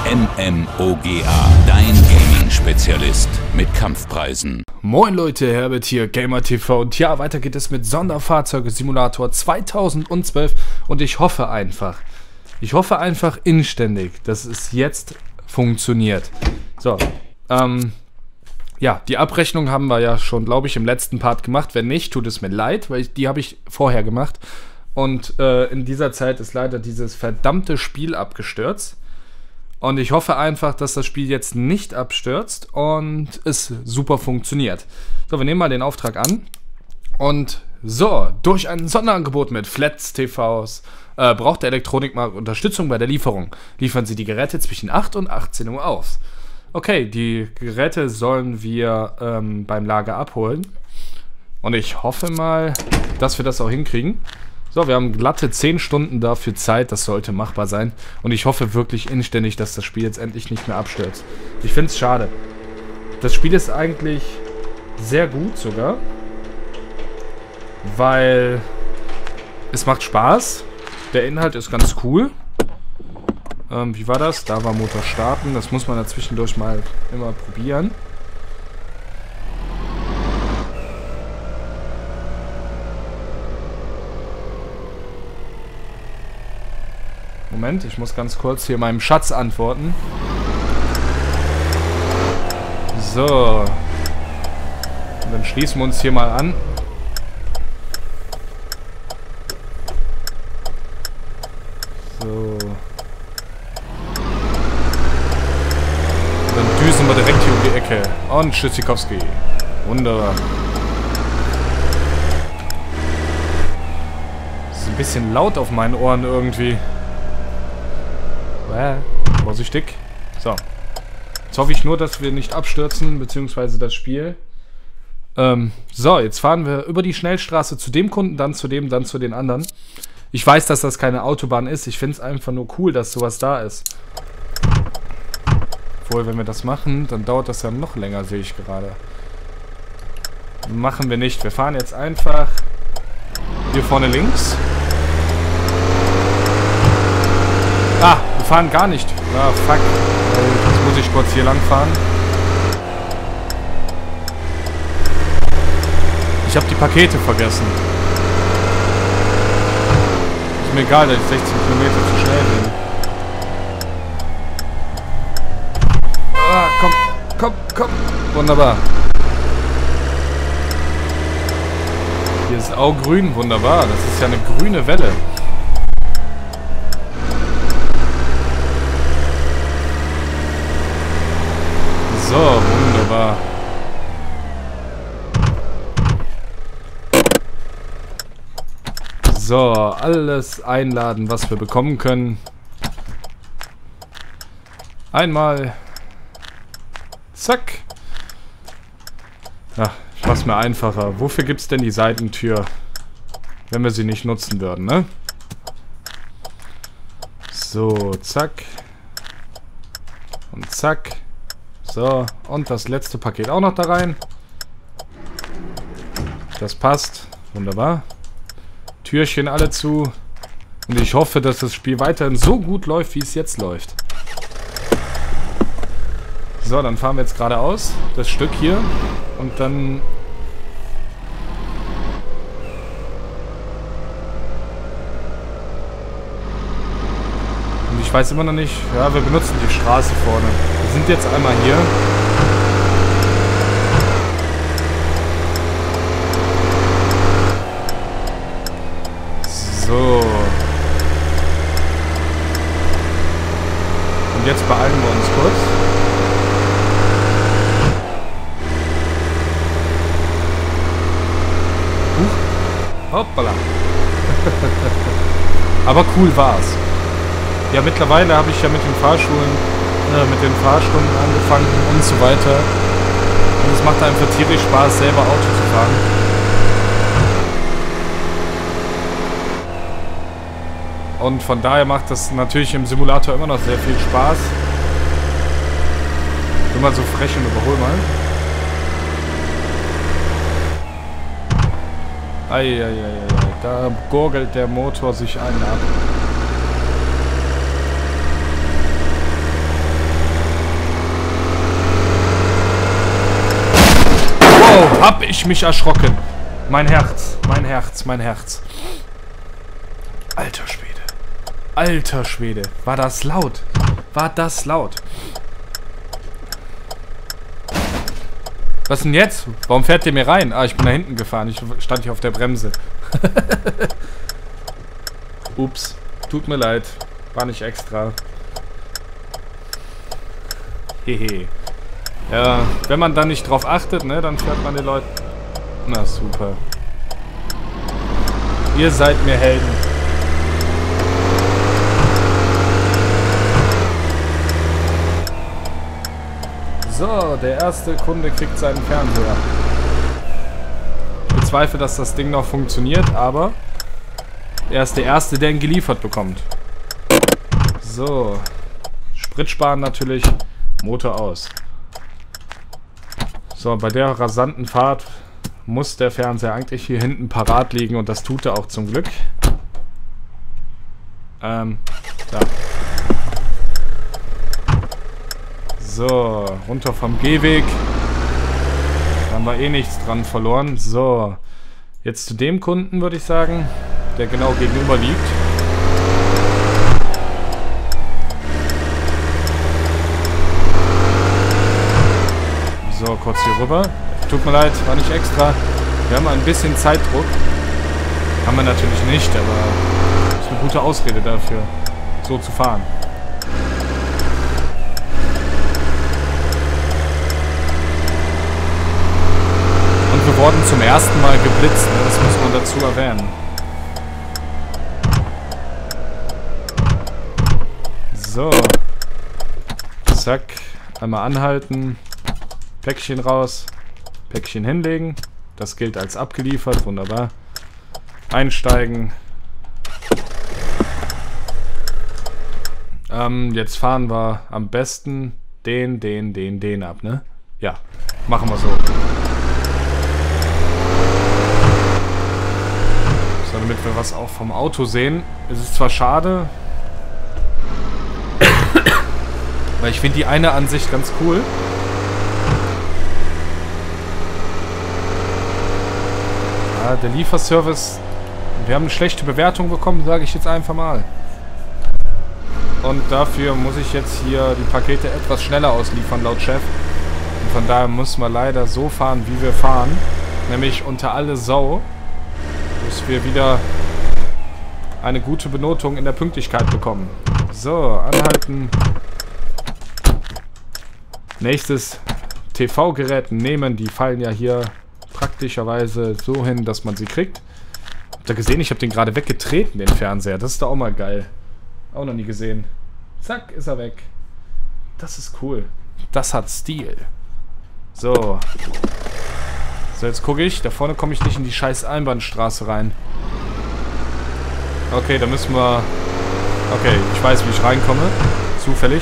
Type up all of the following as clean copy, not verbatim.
NMOGA, dein Gaming-Spezialist mit Kampfpreisen. Moin Leute, Herbert hier, GamerTV, und ja, weiter geht es mit Sonderfahrzeuge-Simulator 2012 und ich hoffe einfach inständig, dass es jetzt funktioniert. So, ja, die Abrechnung haben wir ja schon, glaube ich, im letzten Part gemacht. Wenn nicht, tut es mir leid, weil die habe ich vorher gemacht. Und in dieser Zeit ist leider dieses verdammte Spiel abgestürzt. Und ich hoffe einfach, dass das Spiel jetzt nicht abstürzt und es super funktioniert. So, wir nehmen mal den Auftrag an. Und so, durch ein Sonderangebot mit Flats TVs braucht der Elektronikmarkt Unterstützung bei der Lieferung. Liefern Sie die Geräte zwischen 8 und 18 Uhr aus. Okay, die Geräte sollen wir beim Lager abholen. Und ich hoffe mal, dass wir das auch hinkriegen. So, wir haben glatte 10 Stunden dafür Zeit, das sollte machbar sein. Und ich hoffe wirklich inständig, dass das Spiel jetzt endlich nicht mehr abstürzt. Ich finde es schade. Das Spiel ist eigentlich sehr gut sogar. Weil es macht Spaß. Der Inhalt ist ganz cool. Wie war das? Da war Motor starten. Das muss man da zwischendurch mal immer probieren. Moment, ich muss ganz kurz hier meinem Schatz antworten. So. Und dann schließen wir uns hier mal an. So. Und dann düsen wir direkt hier um die Ecke. Und Tschüssikowski. Wunderbar. Das ist ein bisschen laut auf meinen Ohren irgendwie. Vorsichtig. So. Jetzt hoffe ich nur, dass wir nicht abstürzen, beziehungsweise das Spiel. So, jetzt fahren wir über die Schnellstraße zu dem Kunden, dann zu dem, dann zu den anderen. Ich weiß, dass das keine Autobahn ist. Ich finde es einfach nur cool, dass sowas da ist. Obwohl, wenn wir das machen, dann dauert das ja noch länger, sehe ich gerade. Machen wir nicht. Wir fahren jetzt einfach hier vorne links. Ah, wir fahren gar nicht. Ah, fuck. Jetzt muss ich kurz hier lang fahren. Ich habe die Pakete vergessen. Ist mir egal, dass ich 16 Kilometer zu schnell bin. Ah, komm. Wunderbar. Hier ist auch grün. Wunderbar. Das ist ja eine grüne Welle. So, wunderbar. So, alles einladen, was wir bekommen können. Einmal. Zack. Ja, ich mach's mir einfacher. Wofür gibt's denn die Seitentür, wenn wir sie nicht nutzen würden, ne? So, zack. Und zack. So, und das letzte Paket auch noch da rein. Das passt. Wunderbar. Türchen alle zu. Und ich hoffe, dass das Spiel weiterhin so gut läuft, wie es jetzt läuft. So, dann fahren wir jetzt geradeaus. Das Stück hier. Und dann... Und ich weiß immer noch nicht... Ja, wir benutzen die Straße vorne. Wir sind jetzt einmal hier. So. Und jetzt beeilen wir uns kurz. Hoppala. Aber cool war's. Ja, mittlerweile habe ich ja mit den Fahrstunden angefangen und so weiter. Und es macht einfach tierisch Spaß, selber Auto zu fahren. Und von daher macht das natürlich im Simulator immer noch sehr viel Spaß. Ich bin mal so frech und überhol mal. Eieieiei, da gurgelt der Motor sich einen ab. Hab ich mich erschrocken. Mein Herz, mein Herz, mein Herz. Alter Schwede. Alter Schwede. War das laut? War das laut? Was denn jetzt? Warum fährt der mir rein? Ah, ich bin da hinten gefahren. Ich stand hier auf der Bremse. Ups. Tut mir leid. War nicht extra. Hehe. Ja, wenn man da nicht drauf achtet, ne, dann fährt man den Leuten... Na, super. Ihr seid mir Helden. So, der erste Kunde kriegt seinen Fernseher. Ich bezweifle, dass das Ding noch funktioniert, aber er ist der Erste, der ihn geliefert bekommt. So. Sprit sparen natürlich. Motor aus. So, bei der rasanten Fahrt muss der Fernseher eigentlich hier hinten parat liegen und das tut er auch zum Glück. Da. So, runter vom Gehweg. Da haben wir eh nichts dran verloren. So, jetzt zu dem Kunden würde ich sagen, der genau gegenüber liegt. So, kurz hier rüber. Tut mir leid, war nicht extra. Wir haben ein bisschen Zeitdruck. Haben wir natürlich nicht, aber das ist eine gute Ausrede dafür, so zu fahren. Und wir wurden zum ersten Mal geblitzt, ne? Das muss man dazu erwähnen. So. Zack. Einmal anhalten. Päckchen raus. Päckchen hinlegen. Das gilt als abgeliefert. Wunderbar. Einsteigen. Jetzt fahren wir am besten den ab, ne? Ja. Machen wir so. So, damit wir was auch vom Auto sehen. Es ist zwar schade, weil ich finde die eine Ansicht ganz cool. Ja, der Lieferservice, wir haben eine schlechte Bewertung bekommen, sage ich jetzt einfach mal. Und dafür muss ich jetzt hier die Pakete etwas schneller ausliefern, laut Chef. Und von daher müssen wir leider so fahren, wie wir fahren. Nämlich unter alle Sau. Bis wir wieder eine gute Benotung in der Pünktlichkeit bekommen. So, anhalten. Nächstes TV-Gerät nehmen. Die fallen ja hier praktischerweise so hin, dass man sie kriegt. Habt ihr gesehen? Ich habe den gerade weggetreten, den Fernseher. Das ist doch auch mal geil. Auch noch nie gesehen. Zack, ist er weg. Das ist cool. Das hat Stil. So. So, jetzt gucke ich. Da vorne komme ich nicht in die scheiß Einbahnstraße rein. Okay, da müssen wir... Okay, ich weiß, wie ich reinkomme. Zufällig.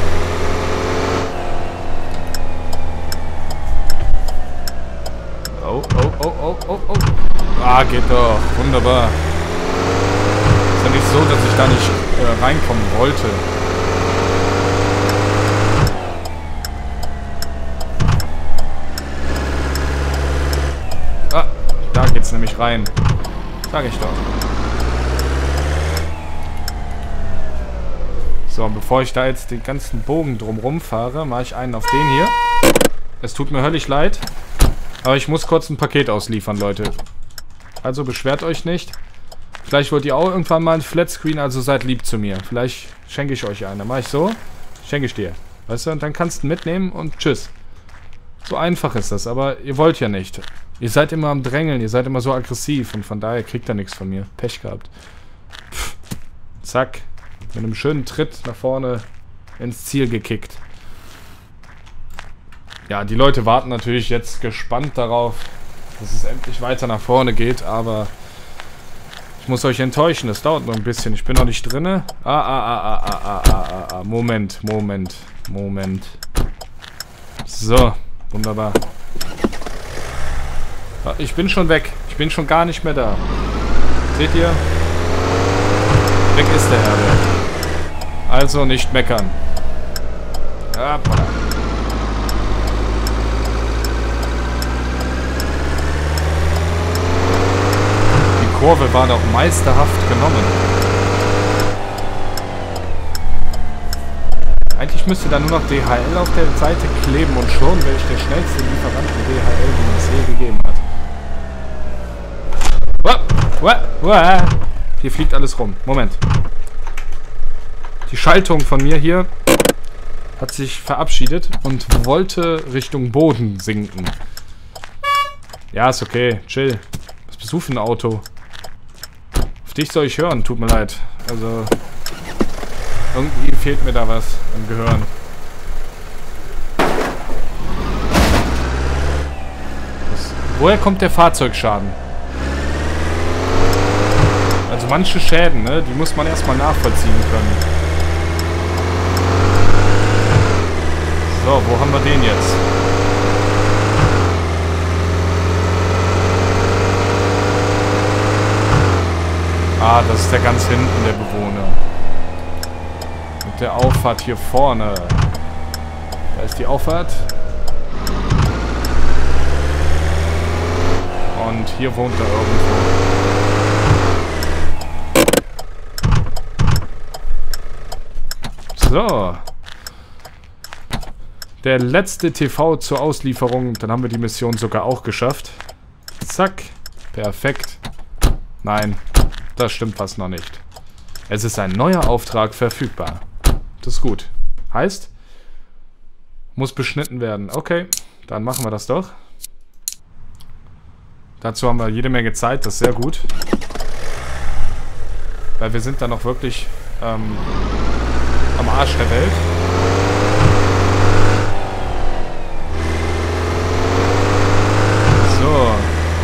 Oh. Ah, geht doch. Wunderbar. Ist ja nicht so, dass ich da nicht reinkommen wollte. Ah, da geht's nämlich rein. Sag ich doch. So, und bevor ich da jetzt den ganzen Bogen drumrum fahre, mache ich einen auf den hier. Es tut mir höllisch leid, aber ich muss kurz ein Paket ausliefern, Leute. Also beschwert euch nicht. Vielleicht wollt ihr auch irgendwann mal ein Flatscreen, also seid lieb zu mir. Vielleicht schenke ich euch einen. Dann mache ich so, schenke ich dir. Weißt du, und dann kannst du mitnehmen und tschüss. So einfach ist das, aber ihr wollt ja nicht. Ihr seid immer am Drängeln, ihr seid immer so aggressiv und von daher kriegt ihr nichts von mir. Pech gehabt. Pff. Zack. Mit einem schönen Tritt nach vorne ins Ziel gekickt. Ja, die Leute warten natürlich jetzt gespannt darauf, dass es endlich weiter nach vorne geht, aber ich muss euch enttäuschen, das dauert noch ein bisschen. Ich bin noch nicht drinne. Moment. So, wunderbar. Ich bin schon weg. Ich bin schon gar nicht mehr da. Seht ihr? Weg ist der Herr. Also nicht meckern. Kurve war doch meisterhaft genommen. Eigentlich müsste da nur noch DHL auf der Seite kleben und schon wäre ich der schnellste Lieferant für DHL, den es je gegeben hat. Hier fliegt alles rum. Moment. Die Schaltung von mir hier hat sich verabschiedet und wollte Richtung Boden sinken. Ja, ist okay. Chill. Was bist du für ein Auto? Auf dich soll ich hören. Tut mir leid. Also... irgendwie fehlt mir da was im Gehirn. Woher kommt der Fahrzeugschaden? Also manche Schäden, ne, die muss man erstmal nachvollziehen können. So, wo haben wir den jetzt? Ah, das ist der ganz hinten, der Bewohner. Mit der Auffahrt hier vorne. Da ist die Auffahrt. Und hier wohnt er irgendwo. So. Der letzte TV zur Auslieferung. Dann haben wir die Mission sogar auch geschafft. Zack. Perfekt. Nein, das stimmt was noch nicht. Es ist ein neuer Auftrag verfügbar. Das ist gut. Heißt, muss beschnitten werden. Okay, dann machen wir das doch. Dazu haben wir jede Menge Zeit, das ist sehr gut. Weil wir sind dann noch wirklich am Arsch der Welt. So.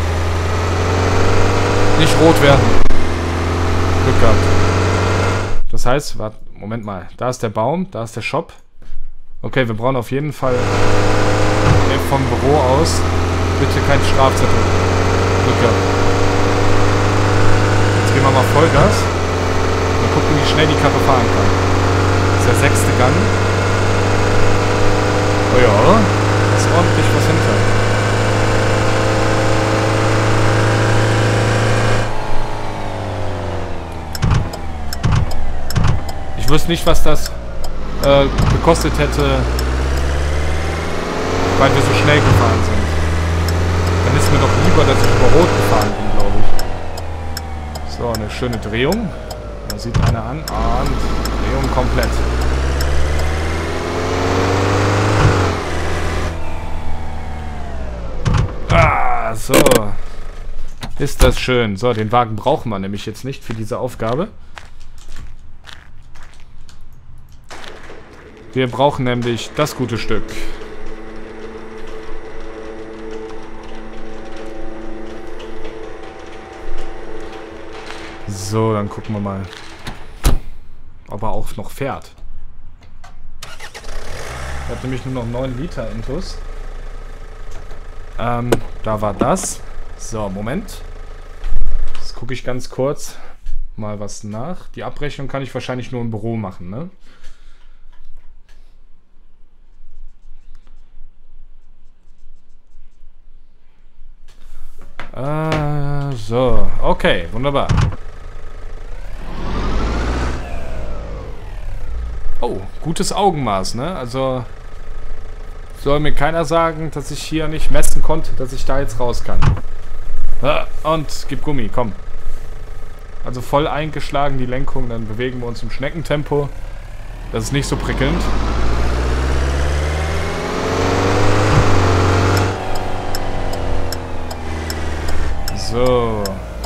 Nicht rot werden. Glück gehabt. Das heißt, warte, Moment mal. Da ist der Baum, da ist der Shop. Okay, wir brauchen auf jeden Fall vom Büro aus bitte keinen Strafzettel. Glück gehabt. Jetzt gehen wir mal Vollgas. Mal gucken, wie schnell die Karre fahren kann. Das ist der 6. Gang. Oh ja, da ist ordentlich was hinter. Ich wüsste nicht, was das gekostet hätte, weil wir so schnell gefahren sind. Dann ist mir doch lieber, dass ich über Rot gefahren bin, glaube ich. So, eine schöne Drehung. Da sieht einer an. Und Drehung komplett. Ah, so. Ist das schön. So, den Wagen brauchen wir nämlich jetzt nicht für diese Aufgabe. Wir brauchen nämlich das gute Stück. So, dann gucken wir mal, ob er auch noch fährt. Er hat nämlich nur noch 9 Liter Intus. Da war das. So, Moment. Jetzt gucke ich ganz kurz mal was nach. Die Abrechnung kann ich wahrscheinlich nur im Büro machen, ne? So, okay, wunderbar. Oh, gutes Augenmaß, ne? Also soll mir keiner sagen, dass ich hier nicht messen konnte, dass ich da jetzt raus kann. Und gib Gummi, komm. Also voll eingeschlagen die Lenkung, dann bewegen wir uns im Schneckentempo. Das ist nicht so prickelnd. So.